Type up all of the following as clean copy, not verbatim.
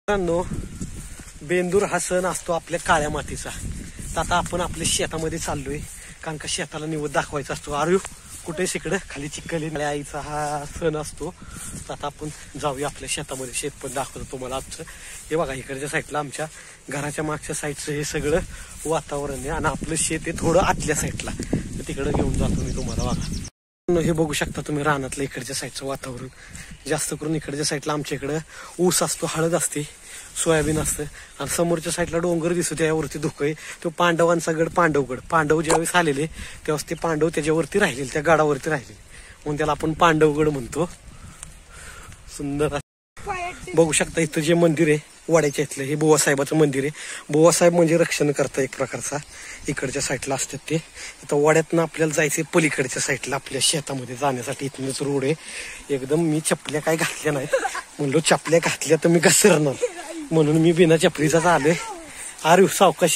मित्रांनो, बेंदूर हा सण असतो आपल्या काळ्या मातीचा. तर आता आपण आपल्या शेतामध्ये चाललोय, कारण का शेताला निवड दाखवायचा असतो. आरू कुठे इकडे खाली चिखल आईचा हा सण असतो. तर आता आपण जाऊया आपल्या शेतामध्ये, शेत पण दाखवतो तुम्हाला आजचं. हे बघा इकडच्या साईडला आमच्या घराच्या मागच्या साईडचं हे सगळं वातावरण आहे, आणि आपलं शेत आहे थोडं आतल्या साईडला. तर तिकडे घेऊन जातो मी तुम्हाला. बघा हे बघू शकता तुम्ही रानातलं इकडच्या साईडचं वातावरण. जास्त करून इकडच्या साईडला आमच्या इकडं ऊस असतो, हळद असते, सोयाबीन असतं, आणि समोरच्या साईडला डोंगर दिसतो, त्यावरती धुकं आहे. तो पांडवांचा गड पांडवगड. पांडव ज्यावेळेस आलेले त्यावेळेस ते पांडव त्याच्यावरती राहिलेले, त्या गडावरती राहिलेले, म्हणून त्याला आपण पांडवगड म्हणतो. सुंदर बघू शकता इथं जे मंदिर आहे वाड्याच्या इथलं, हे बुवासाहेबाचं मंदिर आहे. बुवासाहेब म्हणजे रक्षण करता एक प्रकारचा. इकडच्या साईडला असतात ते. इथं वाड्यातनं आपल्याला जायचंय पलीकडच्या साईडला आपल्या शेतामध्ये जाण्यासाठी. इथनच रोड आहे एकदम. मी चपल्या काय घातल्या नाहीत, म्हणलो चपल्या घातल्या तर मी घसरणार, म्हणून मी बिना चपलीचाच आलोय. अरे सावकाश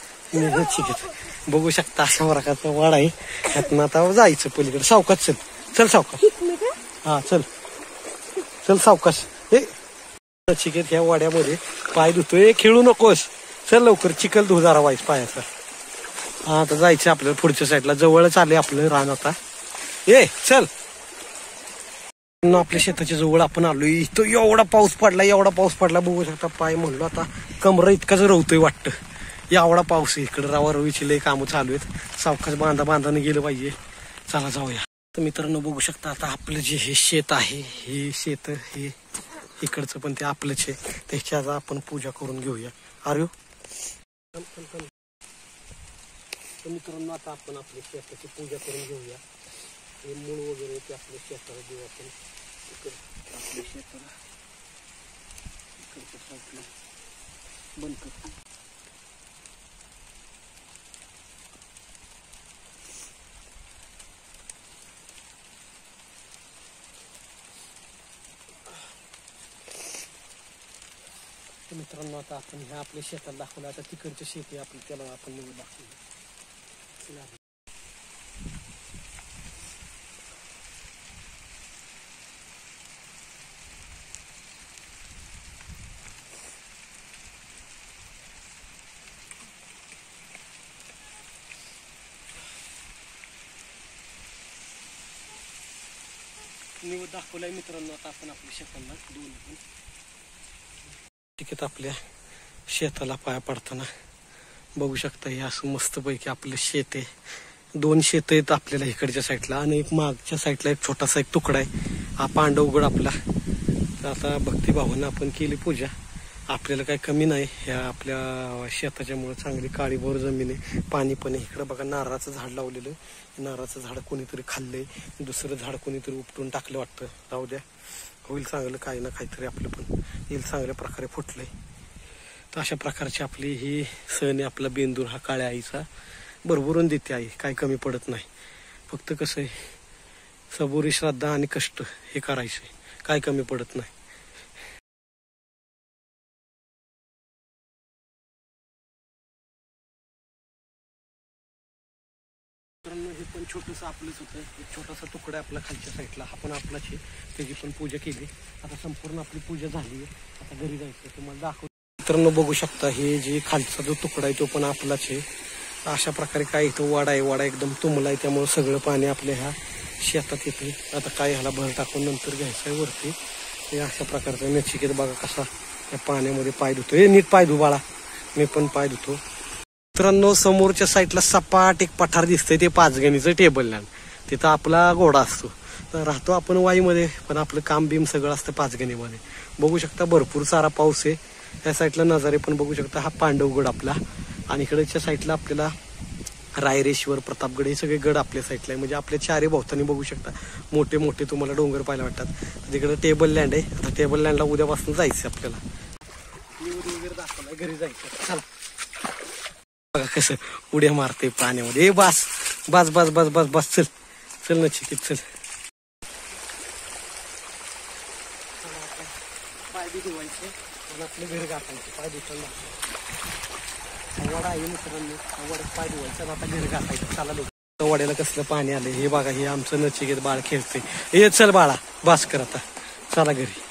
बघू शकता अशा प्रकारचा वाडा आहे. ह्यातनं आता जायचं पलीकडे. सावकाश चल, चल सावकाश. हा चल चल सावकाश. हे चिकेत ह्या वाड्यामध्ये पाय धुतोय, खेळू नकोस. चल लवकर, चिखल धु जरा वाईस पायाचा. हा आता जायचं आपल्याला पुढच्या साईडला. जवळच आले आपलं रान आता. ये चल. आपल्या शेताच्या जवळ आपण आलोय. इथं एवढा पाऊस पडला बघू शकता. पाय म्हणलो आता कमरा इतकाच रवतोय वाटतं, एवढा पाऊस आहे इकडे. रवारवीची लय कामं चालू आहेत. सावकाश बांधाने गेलं पाहिजे. चला जाऊया. तर मित्रांनो बघू शकता आता आपलं जे हे शेत आहे, हे शेत हे इकडचं पण ते आपलंच आहे. त्याची आपण पूजा करून घेऊया. अरे तर मित्रांनो आता आपण आपल्या शेताची पूजा करून घेऊया. हे मूळ वगैरे ते आपल्या शेताला देऊ आपण. आपल्या शेताला इकडच्या साईडला बंद करतो. मित्रांनो आता आपण ह्या आपल्या शेतात दाखवलं. आता तिकडचं शेत आहे आपलं, त्याला आपण निवड दाखवलं. निवड दाखवलाय मित्रांनो. आता आपण आपल्या शेताला दोन तिकीट आपल्या शेताला पाया पडताना बघू शकता. हे असं मस्तपैकी आपलं शेत आहे. दोन शेत आहेत आपल्याला इकडच्या साईडला, आणि एक मागच्या साईडला एक छोटासा एक तुकडा आहे. हा पांडवगड आपला. तर आता भक्तिभावानं आपण केली पूजा. आपल्याला काही कमी नाही. ह्या आपल्या शेताच्या मुळे चांगली काळीभोर जमीन आहे, पाणी पण आहे. इकडं बघा नारळाचं झाड लावलेलं. नारळाचं झाड कोणीतरी खाल्लंय, दुसरं झाड कोणीतरी उपटून टाकलं वाटतं. जाऊ द्या, होईल चांगलं. काही ना काहीतरी आपलं पण येईल, चांगल्या प्रकारे फुटलंय. तर अशा प्रकारची आपली ही सण आहे आपला बेंदूर हा. काळ्या आईचा भरभरून देते आई, काही कमी पडत नाही. फक्त कसं आहे, सबुरी श्रद्धा आणि कष्ट हे करायचं, काय कमी पडत नाही. हे पण छोटंसं आपलंच होतं. एक छोटासा तुकडा आपला खालच्या साईडला, हा पण आपलाच आहे. त्याची पण पूजा केली. आता संपूर्ण आपली पूजा झाली आहे. आता घरी जायचं तुम्हाला दाखव. मित्रांनो बघू शकता हे जे खालचा जो तुकडा आहे तो पण आपलाच आहे. अशा प्रकारे काय इथं वाडा आहे, वाडा एकदम तुंबला आहे, त्यामुळे सगळं पाणी आपल्या ह्या शेतात येते. आता काय ह्याला भर टाकून नंतर घ्यायचं आहे वरती. हे अशा प्रकारचं नचिकेत बघा कसा या पाण्यामध्ये पाय धुतो. हे नीट पाय धु बाळा, मी पण पाय धुतो. मित्रांनो समोरच्या साईडला सपाट एक पठार दिसतंय, ते पाचगणीचं टेबल लँड. तिथं आपला घोडा असतो. तर राहतो आपण वाईमध्ये, पण आपलं काम बीम सगळं असतं पाचगणीमध्ये. बघू शकता भरपूर सारा पाऊस आहे. या साईडला नजारे पण बघू शकता. हा पांडवगड आपला, आणि इकडच्या साईडला आपल्याला रायरेश्वर, प्रतापगड हे सगळे गड आपल्या साईडला आहे. म्हणजे आपल्या चारी भोवतानी बघू शकता मोठे मोठे तुम्हाला डोंगर पाहायला वाटतात. तिकडे टेबल लँड आहे. आता टेबल लँडला उद्यापासून जायचं आपल्याला. वगैरे दाखवलाय, घरी जायचं. चला बघा कसं उड्या मारते पाण्यामध्ये. हे बस बस बस बस बस बस चल चल ना चिकित चल. पाय बी धुवायचे आणि आपले घरी घासायचे. पाय धुताना वडा आहे मित्रांनो, वड्यात पाय धुवायचा, आता घरी घासायचं. चला लोक वड्याला कसलं पाणी आलं हे बघा. हे आमचं नचिकेत बाळ खेळते. हे चल बाळा, बास कर आता, चला घरी.